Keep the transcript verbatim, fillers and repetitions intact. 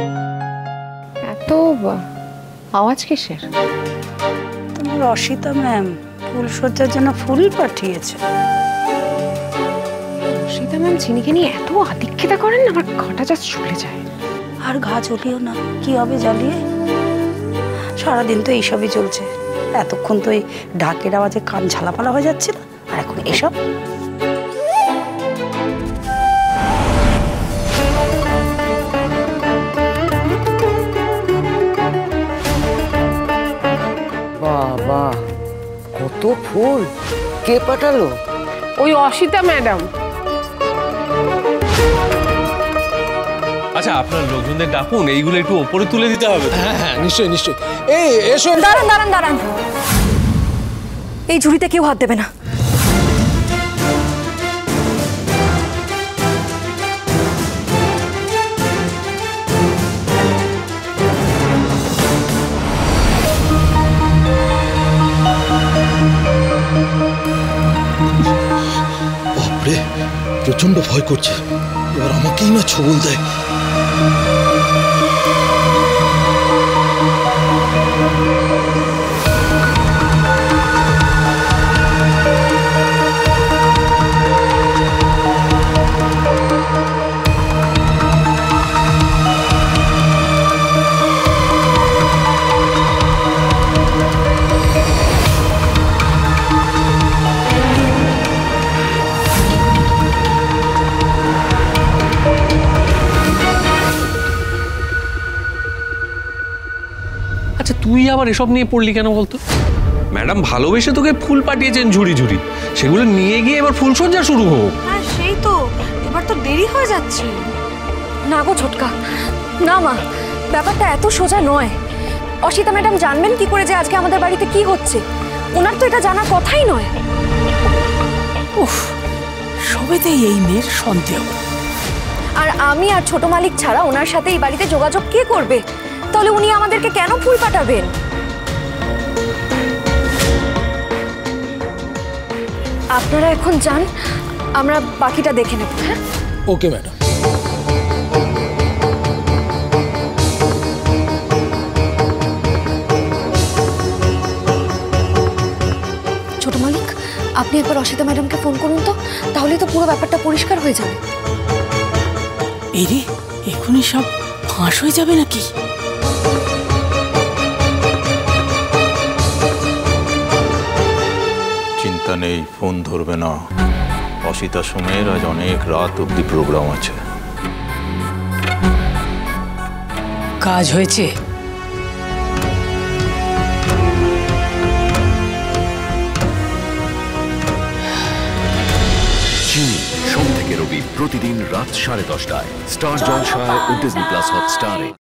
এত আওয়াজ কিসের? তোমার অসিতা ম্যাম ফুলসজ্জার জন্য ফুল পাঠিয়েছে। অসিতা ম্যাম চিনিকে নিয়ে এত আদিক্ষেতা করেন না, আমার ঘাটা জাস্ট চলে যায়। আর ঘা জ্বলিও না, কি হবে জ্বালিয়ে? সারাদিন তো এইসবই চলছে। এতক্ষণ তো এই ঢাকের আওয়াজে কান ঝালাপালা হয়ে যাচ্ছিল, আর এখন এসব। বাবা, কত ফুল! কে পাঠালো? ওই অসিতা ম্যাডাম। আচ্ছা, আপনার লোকজনদের ডাকুন, এইগুলো একটু ওপরে তুলে দিতে হবে। হ্যাঁ হ্যাঁ, নিশ্চয়ই নিশ্চয়ই। এই এসো। দাঁড়ান দাঁড়ান দাঁড়ান, এই ঝুড়িতে কেউ হাত দেবে না। বাপরে, প্রচন্ড ভয় করছে। এবার আমাকেই না ছবল দেয়। আচ্ছা, তুই আবার এসব নিয়ে পড়লি কেন বলতো? ম্যাডাম ভালোবেসে তোকে ফুল পাঠিয়েছেন ঝুড়ি ঝুড়ি, সেগুলো নিয়ে গিয়ে এবার ফুলসজ্জা শুরু হোক। হ্যাঁ সেই তো, এবার তো দেরি হয়ে যাচ্ছে। না গো ছোটকা, না মা, ব্যাপারটা এত সোজা নয়। অসিতা ম্যাডাম জানবেন কি করে যে আজকে আমাদের বাড়িতে কি হচ্ছে? ওনার তো এটা জানার কথাই নয়। উফ, সবেতেই এই মেয়ের সন্দেহ। আর আমি আর ছোট মালিক ছাড়া ওনার সাথে এই বাড়িতে যোগাযোগ কে করবে? তাহলে উনি আমাদেরকে কেন ফুল পাঠাবেন? আপনারা এখন যান, আমরা বাকিটা দেখে নেব। হ্যাঁ, ওকে ম্যাডাম। ছোট মালিক, আপনি একবার অসিতা ম্যাডামকে ফোন করুন তো, তাহলে তো পুরো ব্যাপারটা পরিষ্কার হয়ে যাবে। এই রে, এখনই সব ফাঁস হয়ে যাবে নাকি? চিন্তা নেই, ফোন ধরবে না। অসিতা সোমের আজ অনেক রাত অব্দি প্রোগ্রাম আছে। কাজ হয়েছে। চিনি সোম থেকে রবি প্রতিদিন রাত সাড়ে দশটায় স্টার জলসায় ও ডিজনি প্লাস হটস্টারে।